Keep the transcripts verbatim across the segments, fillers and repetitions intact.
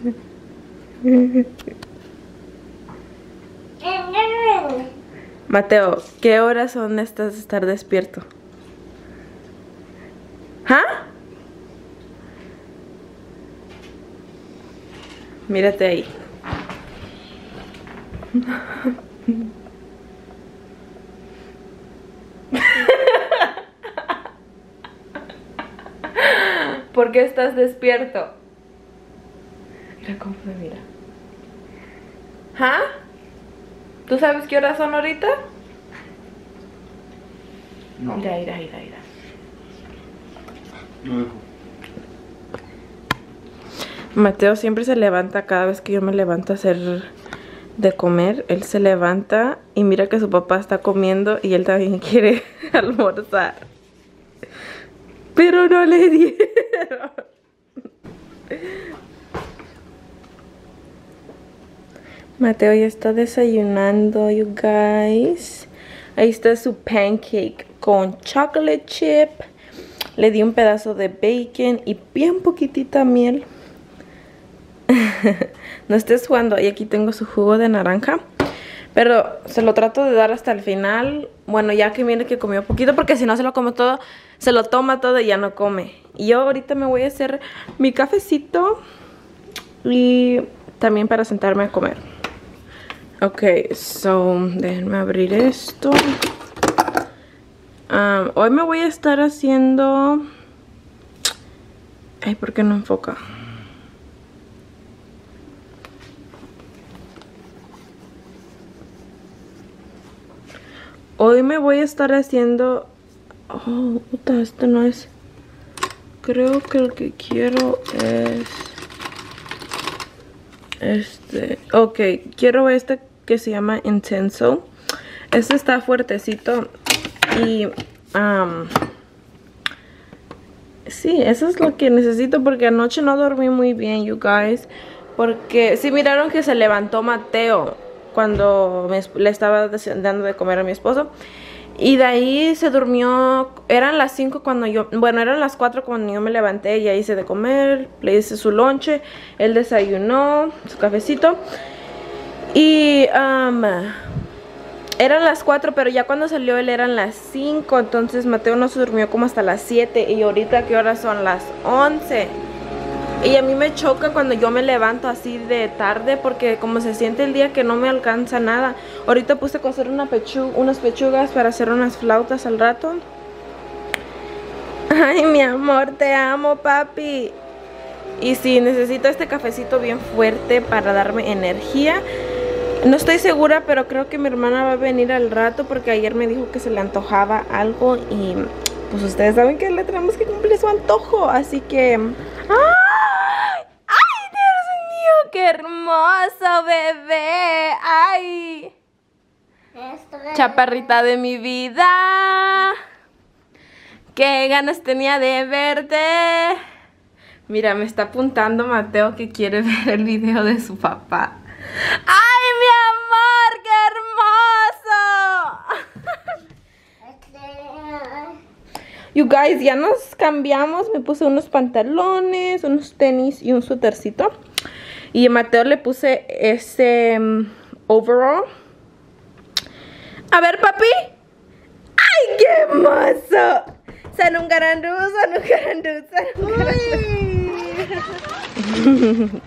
Mateo, ¿qué horas son estas de estar despierto? ¿Ah? Mírate ahí. ¿Por qué estás despierto? Mira cómo me mira. ¿Ah? ¿Tú sabes qué horas son ahorita? No. Mira, mira, mira, mira. No dejo. Mateo siempre se levanta cada vez que yo me levanto a hacer de comer. Él se levanta y mira que su papá está comiendo y él también quiere almorzar. Pero no le dieron. Mateo ya está desayunando, you guys. Ahí está su pancake con chocolate chip. Le di un pedazo de bacon y bien poquitita miel. No estés jugando. Y aquí tengo su jugo de naranja. Pero se lo trato de dar hasta el final. Bueno, ya que viene que comió poquito, porque si no se lo come todo, se lo toma todo y ya no come. Y yo ahorita me voy a hacer mi cafecito y también para sentarme a comer. Ok, so déjenme abrir esto. Um, hoy me voy a estar haciendo... Ay, ¿por qué no enfoca? Hoy me voy a estar haciendo... Oh, puta, esto no es... Creo que lo que quiero es... Este... Ok, quiero este que se llama Intenso. Este está fuertecito. Y... Um, sí, eso es lo que necesito porque anoche no dormí muy bien, you guys. Porque sí miraron que se levantó Mateo cuando me, le estaba dando de comer a mi esposo. Y de ahí se durmió, eran las cinco cuando yo, bueno, eran las cuatro cuando yo me levanté. Ya hice de comer, le hice su lonche, él desayunó, su cafecito. Y um, eran las cuatro, pero ya cuando salió él eran las cinco. Entonces Mateo no se durmió como hasta las siete. Y ahorita, ¿qué horas son? Las once. Y a mí me choca cuando yo me levanto así de tarde, porque como se siente el día que no me alcanza nada. Ahorita puse a cocer una pechu unas pechugas para hacer unas flautas al rato. Ay, mi amor, te amo, papi. Y sí, necesito este cafecito bien fuerte para darme energía. No estoy segura, pero creo que mi hermana va a venir al rato, porque ayer me dijo que se le antojaba algo. Y pues ustedes saben que le tenemos que cumplir su antojo, así que... ¡ah! ¡Qué hermoso, bebé! ¡Ay! Chaparrita de mi vida. ¡Qué ganas tenía de verte! Mira, me está apuntando Mateo que quiere ver el video de su papá. ¡Ay, mi amor! ¡Qué hermoso! You guys, ya nos cambiamos. Me puse unos pantalones, unos tenis y un suétercito. Y a Mateo le puse ese um, overall. A ver, papi. ¡Ay, qué hermoso! Sanungarandú, sanungarandú, sanungarandú.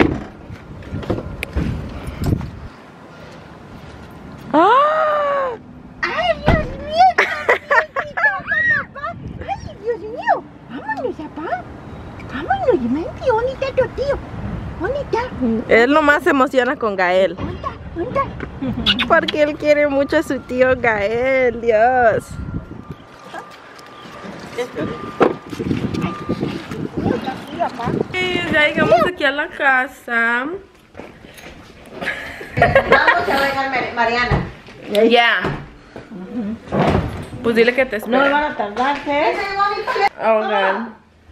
¡Ah! ¡Ay, Dios mío! ¡Ay, Dios mío! ¡Vámonos, papá! ¡Vámonos! ¡Qué bonita tu tío! ¿Dónde Él nomás se emociona con Gael. ¿Dónde? ¿Dónde? Porque él quiere mucho a su tío Gael, Dios. Ya llegamos aquí a la casa. Vamos a ver a Mariana. Ya. Yeah. Pues dile que te espera. No van a tardarse. Oh, God.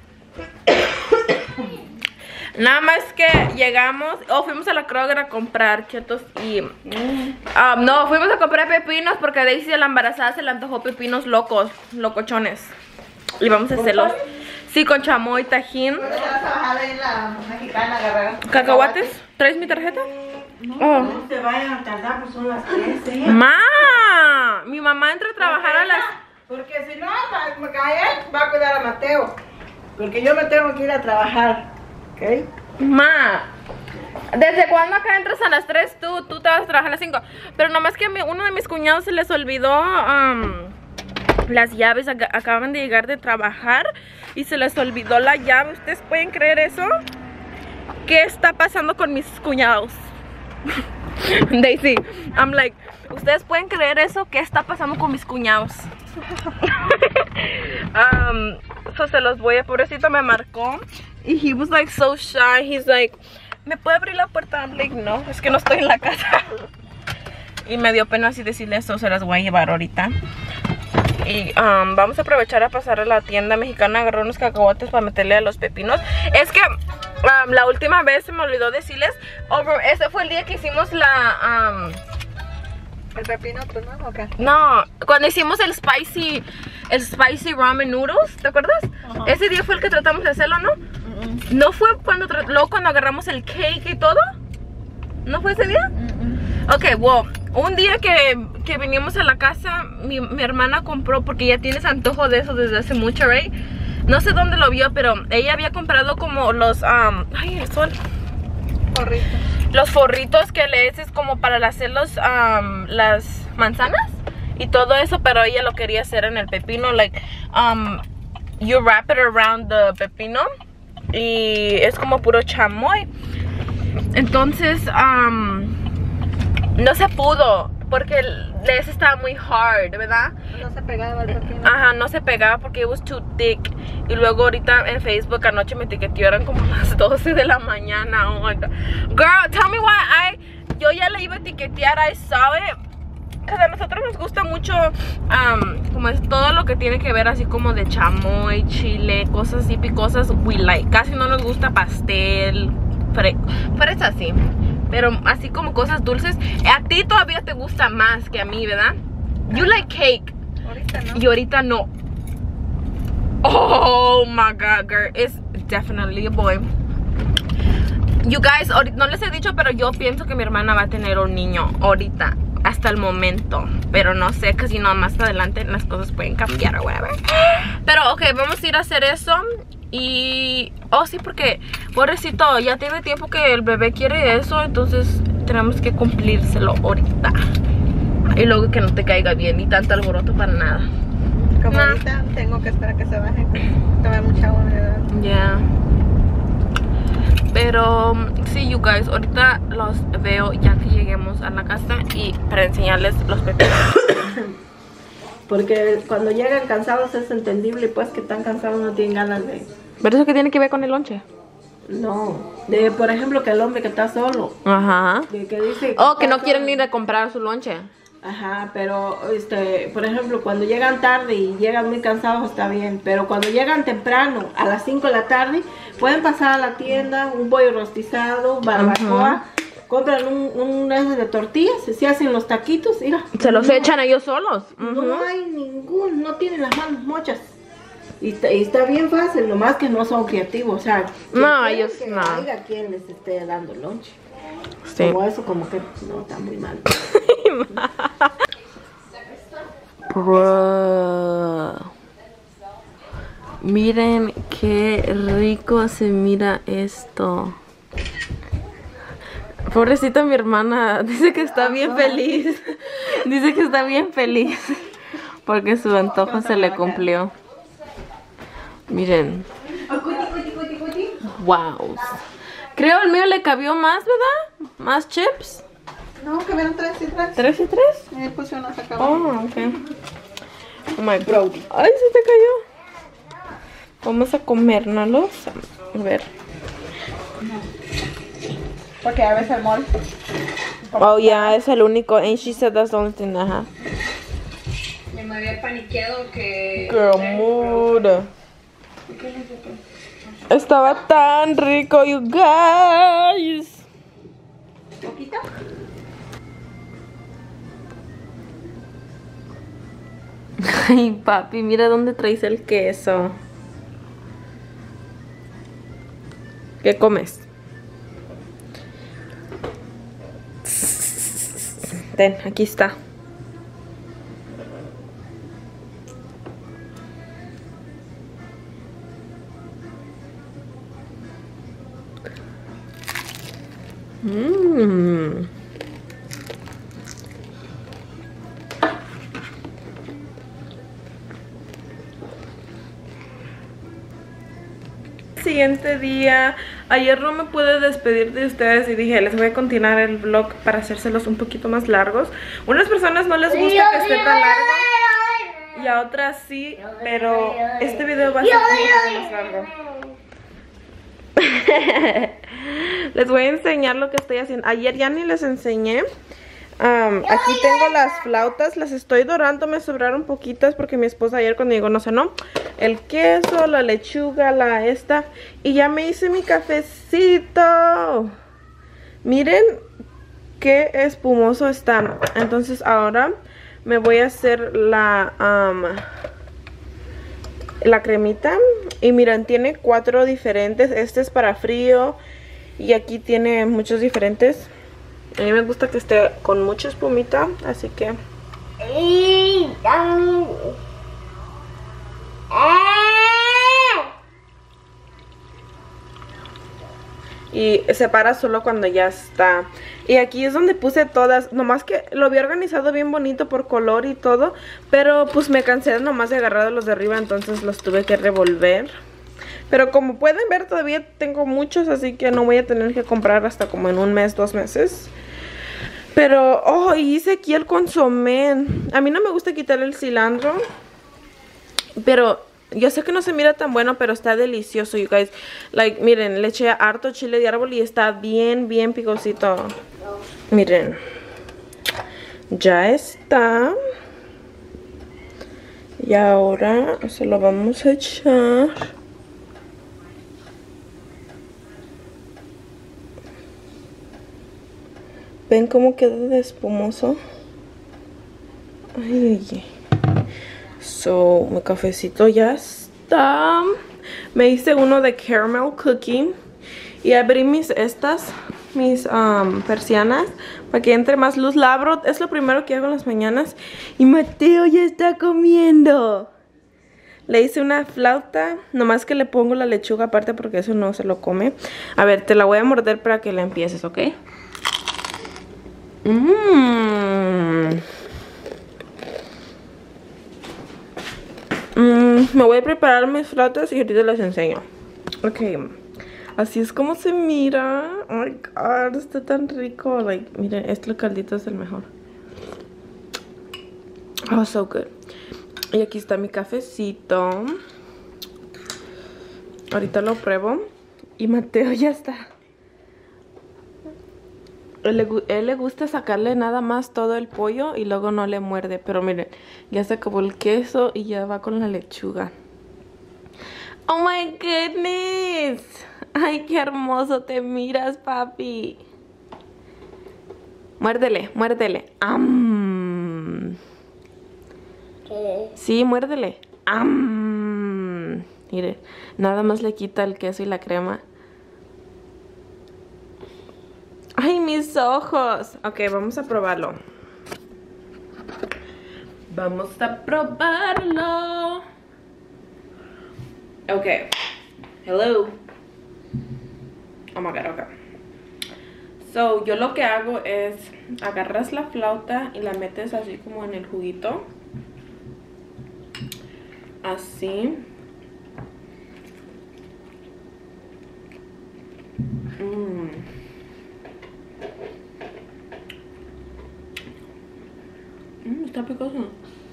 Nada más que llegamos, o oh, fuimos a la Kroger a comprar chetos y... Um, no, fuimos a comprar pepinos porque Daisy, la embarazada, se le antojó pepinos locos, locochones. Y vamos a hacerlos. Sí, con chamoy, tajín. ¿Puedes trabajar en la mexicana, agarrar? ¿Cacahuates? ¿Traes mi tarjeta? No, Oh. no te vayan a tardar, pues son las tres, ¿eh? ¡Ma! Mi mamá entra a trabajar a las... Porque si no, me cae, va a cuidar a Mateo. Porque yo me tengo que ir a trabajar, ¿ok? Ma, ¿desde cuándo acá entras a las tres? Tú, tú te vas a trabajar a las cinco. Pero nomás que a mi- uno de mis cuñados se les olvidó um, las llaves. Ac- acaban de llegar de trabajar y se les olvidó la llave. ¿Ustedes pueden creer eso? ¿Qué está pasando con mis cuñados? Daisy, I'm like, ¿ustedes pueden creer eso? ¿Qué está pasando con mis cuñados? um, so se los voy a, pobrecito me marcó y he was like so shy. He's like, ¿me puede abrir la puerta? I'm like, no, es que no estoy en la casa. Y me dio pena así decirle eso, se las voy a llevar ahorita. Y um, vamos a aprovechar a pasar a la tienda mexicana, agarrar unos cacahuates para meterle a los pepinos. Es que um, la última vez se me olvidó decirles, over, ese fue el día que hicimos la... Um, ¿El pepino, pues no? ¿O qué? no, cuando hicimos el spicy, el spicy ramen noodles, ¿te acuerdas? Ajá. Ese día fue el que tratamos de hacerlo, ¿no? Mm -mm. ¿No fue cuando, luego cuando agarramos el cake y todo? ¿No fue ese día? Mm -mm. Ok, well, un día que, que vinimos a la casa, mi, mi hermana compró, porque ya tienes antojo de eso desde hace mucho, right? No sé dónde lo vio, pero ella había comprado como los, um, ay, el sol. Porrito. Los forritos que le haces como para hacer los, um, las manzanas y todo eso, pero ella lo quería hacer en el pepino, like, um, you wrap it around the pepino y es como puro chamoy. Entonces, um, no se pudo porque el, ese estaba muy hard, ¿verdad? No se pegaba el pepino. Ajá, no se pegaba porque it was too thick. Y luego ahorita en Facebook anoche me etiqueteó, eran como las doce de la mañana. Oh my God. Girl, tell me why I... Yo ya le iba a etiquetear, I saw it. Porque a nosotros nos gusta mucho um, como es todo lo que tiene que ver así como de chamoy, chile, cosas así picosas, we like. Casi no nos gusta pastel, fre fresa así. Pero así como cosas dulces, a ti todavía te gusta más que a mí, ¿verdad? You like cake. Ahorita no. Y ahorita no. Oh my God, girl, it's definitely a boy. You guys, no les he dicho, pero yo pienso que mi hermana va a tener un niño ahorita, hasta el momento. Pero no sé, que si no, más adelante las cosas pueden cambiar o whatever. Pero ok, vamos a ir a hacer eso. Y... oh sí, porque pobrecito, ya tiene tiempo que el bebé quiere eso, entonces tenemos que cumplírselo ahorita. Y luego que no te caiga bien ni tanto alboroto para nada. Como Nah. ahorita tengo que esperar que se baje. Toma mucha humedad. Ya yeah. Pero sí, you guys, ahorita los veo ya que lleguemos a la casa y para enseñarles los pepinos. Porque cuando llegan cansados es entendible, pues que están cansados no tienen ganas de... ¿Pero eso qué tiene que ver con el lonche? No, de por ejemplo que el hombre que está solo, Ajá. de que dice... Oh, que no está quieren solo. ir a comprar su lonche. Ajá, pero este, por ejemplo, cuando llegan tarde y llegan muy cansados está bien, pero cuando llegan temprano, a las cinco de la tarde, pueden pasar a la tienda, un pollo rostizado, barbacoa, compran un, un un de tortillas, se hacen los taquitos, mira. Se los no, echan ellos solos. No Ujú. hay ningún, no tienen las manos mochas. Y está, y está bien fácil, nomás que no son creativos, o sea, que No, quieren ellos que no. haya quien les esté dando lonche. Sí. Como eso, como que no, está muy mal. Bro. Miren qué rico se mira esto. Pobrecita mi hermana, dice que está bien feliz. Dice que está bien feliz porque su antojo se le cumplió. Miren. Wow. Creo el mío le cabió más, ¿verdad? Más chips. No, que vieron tres y tres. ¿Tres y tres? Me puse una sacada. Oh, ok. Oh my God. Ay, se te cayó. Vamos a comérnoslos. A ver. Porque a veces el mol. Oh, yeah, es el único. And she said that's the only thing that has. Me había paniqueado que... Girl, mood. Estaba tan rico, you guys. ¿Poquito? Ay, papi, mira dónde traes el queso. ¿Qué comes? Ten, aquí está. Mmm. Siguiente día. Ayer no me pude despedir de ustedes y dije, les voy a continuar el vlog para hacérselos un poquito más largos. Unas personas no les gusta que esté tan largo y a otras sí, pero este video va a ser un poquito más largo. Les voy a enseñar lo que estoy haciendo. Ayer ya ni les enseñé. Um, aquí tengo las flautas, las estoy dorando, me sobraron poquitas porque mi esposa ayer cuando llegó no cenó. El queso, la lechuga, la esta. Y ya me hice mi cafecito. Miren qué espumoso está. Entonces ahora me voy a hacer la, um, la cremita. Y miren, tiene cuatro diferentes. Este es para frío. Y aquí tiene muchos diferentes. A mí me gusta que esté con mucha espumita, así que... Y se para solo cuando ya está. Y aquí es donde puse todas. Nomás que lo había organizado bien bonito por color y todo. Pero pues me cansé nomás de agarrar los de arriba, entonces los tuve que revolver. Pero como pueden ver, todavía tengo muchos, así que no voy a tener que comprar hasta como en un mes, dos meses. Pero, oh, hice aquí el consomé. A mí no me gusta quitar el cilantro, pero yo sé que no se mira tan bueno, pero está delicioso, you guys. Like, miren, le eché harto chile de árbol y está bien, bien picosito. Miren. Ya está. Y ahora se lo vamos a echar. ¿Ven cómo queda de espumoso? Ay, ay, ay. So, mi cafecito ya está. Me hice uno de caramel cookie. Y abrí mis estas, mis um, persianas, para que entre más luz. La abro, es lo primero que hago en las mañanas. Y Mateo ya está comiendo. Le hice una flauta, nomás que le pongo la lechuga aparte porque eso no se lo come. A ver, te la voy a morder para que la empieces, ¿ok? Mmm. Mm, me voy a preparar mis flautas y ahorita les enseño. Ok, así es como se mira. Oh my god, está tan rico. Like, miren, este caldito es el mejor. Oh, so good. Y aquí está mi cafecito. Ahorita lo pruebo. Y Mateo ya está. Él le, él le gusta sacarle nada más todo el pollo y luego no le muerde. Pero miren, ya se acabó el queso y ya va con la lechuga. ¡Oh my goodness! ¡Ay, qué hermoso te miras, papi! Muérdele, muérdele. ¡Am! ¿Qué? Sí, muérdele. ¡Am! Mire, nada más le quita el queso y la crema. ¡Ay, mis ojos! Ok, vamos a probarlo. Vamos a probarlo. Ok. Hello. Oh my god, ok. So, yo lo que hago es agarras la flauta y la metes así como en el juguito. Así. Mmm. Mmm, está picoso.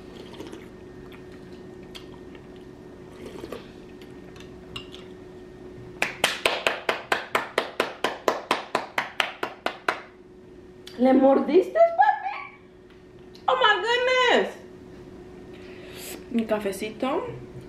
¿Le mordiste, papi? Oh my goodness. Mi cafecito.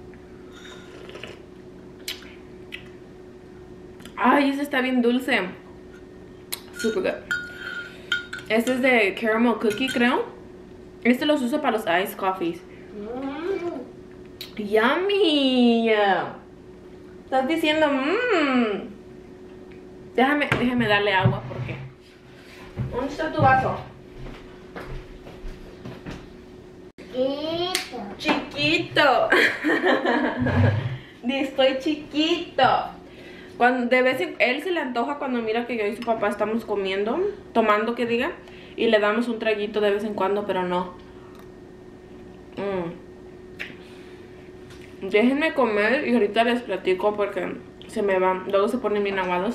Ay, ese está bien dulce. Super good. Este es de caramel cookie, creo. Este los uso para los iced coffees. Mm. Yummy. Estás diciendo mmm. Déjame, déjame darle agua porque... ¿Dónde está tu vaso? Chiquito. Chiquito. Estoy chiquito. Cuando de vez en él se le antoja cuando mira que yo y su papá estamos comiendo, tomando que diga, y le damos un traguito de vez en cuando, pero no. Mm. Déjenme comer y ahorita les platico porque se me van, luego se ponen bien aguados.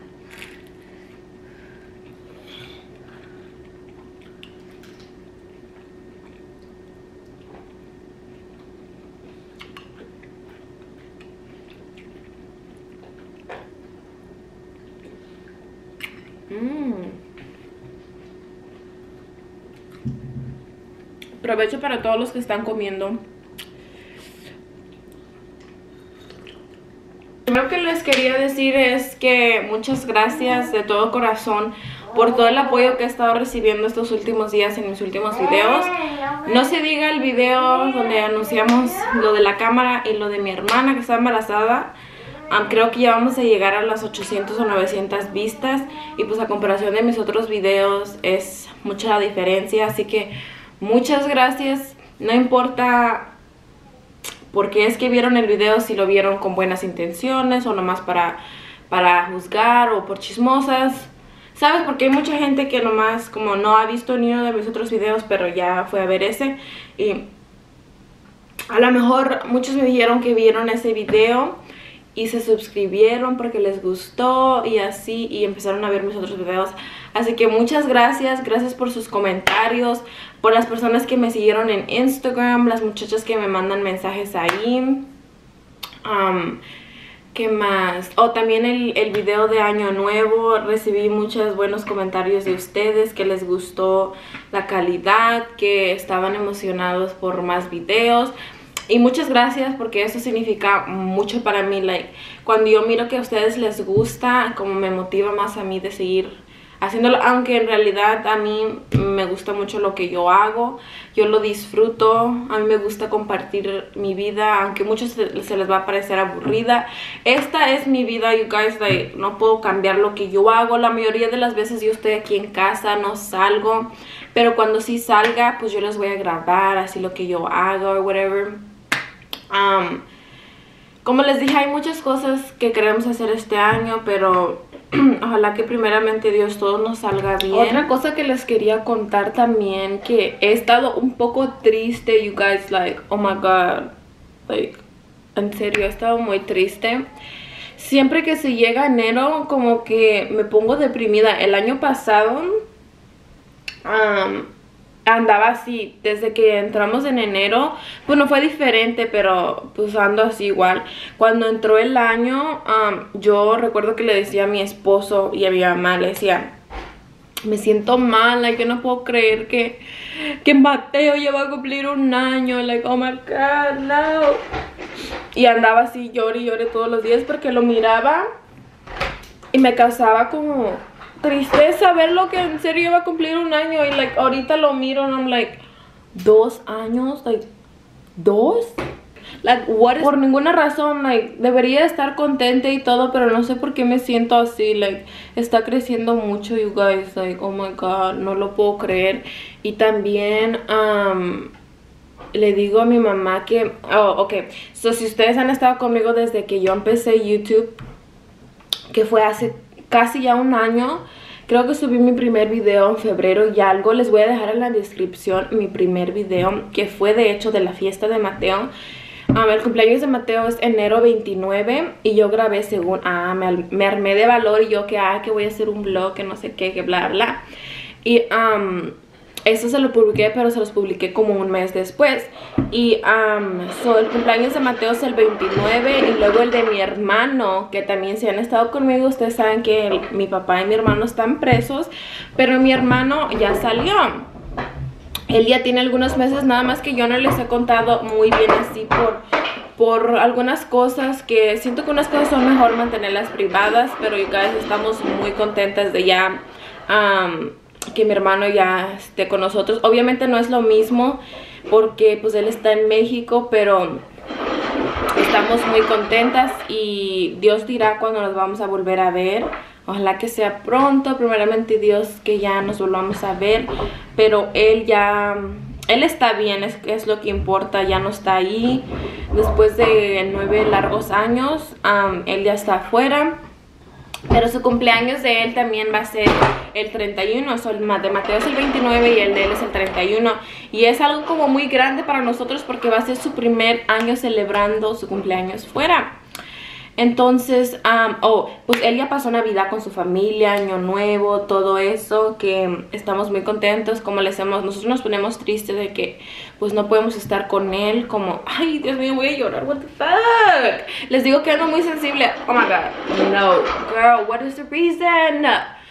Mm. Provecho para todos los que están comiendo. Lo que les quería decir es que muchas gracias de todo corazón por todo el apoyo que he estado recibiendo estos últimos días en mis últimos videos. No se diga el video donde anunciamos lo de la cámara y lo de mi hermana que está embarazada. Um, creo que ya vamos a llegar a las ochocientas o novecientas vistas, y pues a comparación de mis otros videos es mucha la diferencia, así que muchas gracias. No importa por qué es que vieron el video, si lo vieron con buenas intenciones o nomás para, para juzgar o por chismosas, ¿sabes? Porque hay mucha gente que nomás como no ha visto ni uno de mis otros videos, pero ya fue a ver ese, y a lo mejor muchos me dijeron que vieron ese video y se suscribieron porque les gustó y así, y empezaron a ver mis otros videos. Así que muchas gracias, gracias por sus comentarios, por las personas que me siguieron en Instagram, las muchachas que me mandan mensajes ahí. Um, ¿Qué más? O oh, también el, el video de Año Nuevo, recibí muchos buenos comentarios de ustedes, que les gustó la calidad, que estaban emocionados por más videos. Y muchas gracias porque eso significa mucho para mí. Like, cuando yo miro que a ustedes les gusta, como me motiva más a mí de seguir haciéndolo. Aunque en realidad a mí me gusta mucho lo que yo hago. Yo lo disfruto. A mí me gusta compartir mi vida, aunque a muchos se, se les va a parecer aburrida. Esta es mi vida, you guys. Like, no puedo cambiar lo que yo hago. La mayoría de las veces yo estoy aquí en casa, no salgo. Pero cuando sí salga, pues yo les voy a grabar así lo que yo hago o whatever. Um, como les dije, hay muchas cosas que queremos hacer este año, pero ojalá que primeramente Dios todo nos salga bien. Otra cosa que les quería contar también, que he estado un poco triste, you guys, like, oh my god, like, en serio, he estado muy triste. Siempre que se llega enero, como que me pongo deprimida. El año pasado um, andaba así, desde que entramos en enero, pues no fue diferente, pero pues ando así igual. Cuando entró el año, um, yo recuerdo que le decía a mi esposo y a mi mamá, le decía, me siento mal, like, yo no puedo creer que, que Mateo ya va a cumplir un año, like, oh my god, no. Y andaba así, lloré y lloré todos los días porque lo miraba y me causaba como tristeza ver lo que en serio iba a cumplir un año. Y like ahorita lo miro y I'm like, dos años, like, dos, like, what is... Por ninguna razón, like, debería estar contenta y todo, pero no sé por qué me siento así. Like, está creciendo mucho, you guys, like, oh my god, no lo puedo creer. Y también um, le digo a mi mamá que, oh, ok, so si ustedes han estado conmigo desde que yo empecé YouTube, que fue hace casi ya un año, creo que subí mi primer video en febrero y algo. Les voy a dejar en la descripción mi primer video, que fue de hecho de la fiesta de Mateo. Um, el cumpleaños de Mateo es enero veintinueve y yo grabé según, ah, me, me armé de valor y yo que, ah, que voy a hacer un vlog, que no sé qué, que bla, bla. Y um, eso se lo publiqué, pero se los publiqué como un mes después. Y um, so, el cumpleaños de Mateo es el veintinueve. Y luego el de mi hermano, que también si han estado conmigo, ustedes saben que el, mi papá y mi hermano están presos, pero mi hermano ya salió. Él ya tiene algunos meses, nada más que yo no les he contado muy bien así por, por algunas cosas que siento que unas cosas son mejor mantenerlas privadas. Pero you guys, estamos muy contentas de ya um, que mi hermano ya esté con nosotros. Obviamente no es lo mismo porque pues él está en México, pero estamos muy contentas y Dios dirá cuando nos vamos a volver a ver. Ojalá que sea pronto, primeramente Dios, que ya nos volvamos a ver. Pero él ya, él está bien, es, es lo que importa, ya no está ahí. Después de nueve largos años, um, él ya está afuera. Pero su cumpleaños de él también va a ser el treinta y uno, so, el de Mateo es el veintinueve y el de él es el treinta y uno. Y es algo como muy grande para nosotros porque va a ser su primer año celebrando su cumpleaños fuera. Entonces, um, oh, pues él ya pasó Navidad con su familia, Año Nuevo, todo eso, que estamos muy contentos. Como le hacemos, nosotros nos ponemos tristes de que pues no podemos estar con él, como, ay, Dios mío, voy a llorar, what the fuck. Les digo que ando muy sensible. Oh my god, no, girl, what is the reason?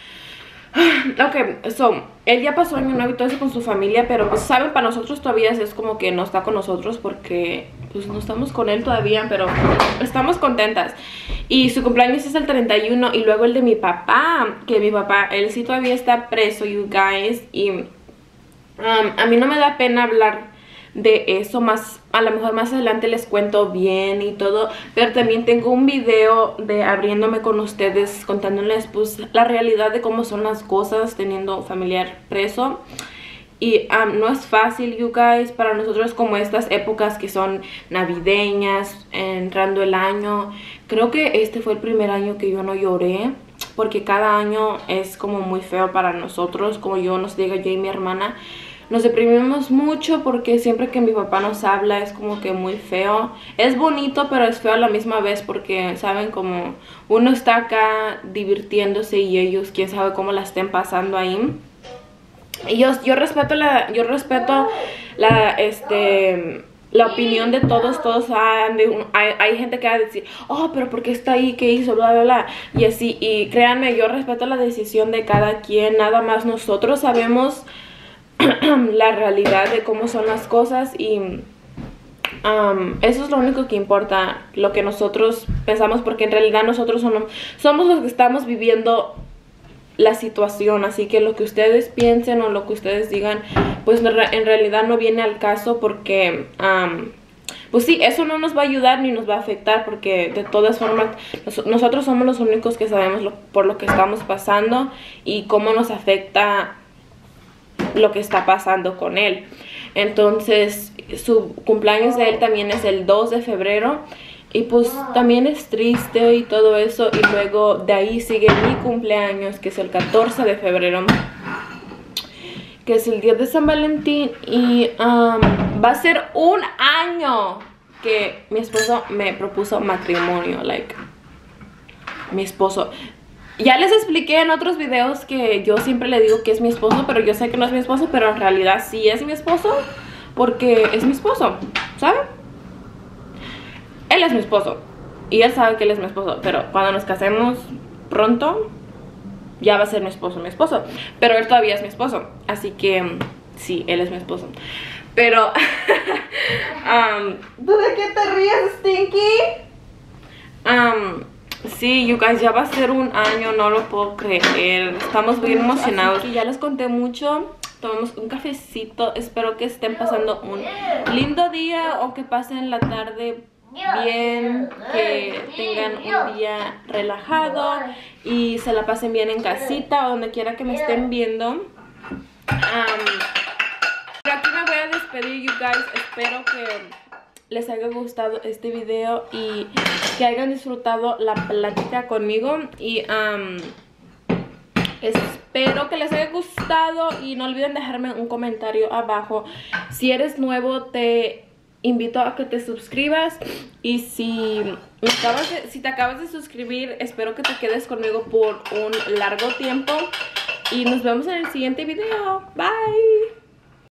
Ok, so, él ya pasó Año Nuevo y todo eso con su familia, pero pues saben, para nosotros todavía es como que no está con nosotros porque pues no estamos con él todavía, pero estamos contentas. Y su cumpleaños es el treinta y uno y luego el de mi papá, que mi papá, él sí todavía está preso, you guys, y um, a mí no me da pena hablar de eso, más a lo mejor más adelante les cuento bien y todo, pero también tengo un video de abriéndome con ustedes, contándoles pues la realidad de cómo son las cosas teniendo un familiar preso. Y um, no es fácil, you guys, para nosotros como estas épocas que son navideñas, entrando el año. Creo que este fue el primer año que yo no lloré, porque cada año es como muy feo para nosotros, como yo nos diga yo y mi hermana. Nos deprimimos mucho porque siempre que mi papá nos habla es como que muy feo. Es bonito, pero es feo a la misma vez porque, ¿saben? Como uno está acá divirtiéndose y ellos, quién sabe cómo la estén pasando ahí. Y yo, yo respeto la, yo respeto la, este... la opinión de todos, todos han de, hay, hay gente que va a decir, oh, pero ¿por qué está ahí? ¿Qué hizo? Bla, bla, bla. Y así, y créanme, yo respeto la decisión de cada quien, nada más nosotros sabemos la realidad de cómo son las cosas y um, eso es lo único que importa, lo que nosotros pensamos, porque en realidad nosotros somos, somos los que estamos viviendo la situación, así que lo que ustedes piensen o lo que ustedes digan, pues en realidad no viene al caso porque um, pues sí, eso no nos va a ayudar ni nos va a afectar porque de todas formas nos, nosotros somos los únicos que sabemos lo, por lo que estamos pasando y cómo nos afecta lo que está pasando con él. Entonces su cumpleaños de él también es el dos de febrero y pues también es triste y todo eso, y luego de ahí sigue mi cumpleaños, que es el catorce de febrero, que es el día de San Valentín, y um, va a ser un año que mi esposo me propuso matrimonio. Like, mi esposo, ya les expliqué en otros videos que yo siempre le digo que es mi esposo, pero yo sé que no es mi esposo, pero en realidad sí es mi esposo, porque es mi esposo, ¿saben? Él es mi esposo y él sabe que él es mi esposo, pero cuando nos casemos pronto ya va a ser mi esposo, mi esposo, pero él todavía es mi esposo, así que sí, él es mi esposo. Pero um, ¿tú de qué te ríes, Stinky? Um, sí, you guys, ya va a ser un año, no lo puedo creer, estamos bien emocionados. Y ya les conté mucho, tomamos un cafecito, espero que estén pasando un lindo día o que pasen la tarde bien, que tengan un día relajado y se la pasen bien en casita o donde quiera que me estén viendo. Um, pero aquí me voy a despedir, you guys. Espero que les haya gustado este video y que hayan disfrutado la plática conmigo, y um, espero que les haya gustado y no olviden dejarme un comentario abajo. Si eres nuevo, te invito a que te suscribas, y si, me acabas de, si te acabas de suscribir, espero que te quedes conmigo por un largo tiempo y nos vemos en el siguiente video. Bye.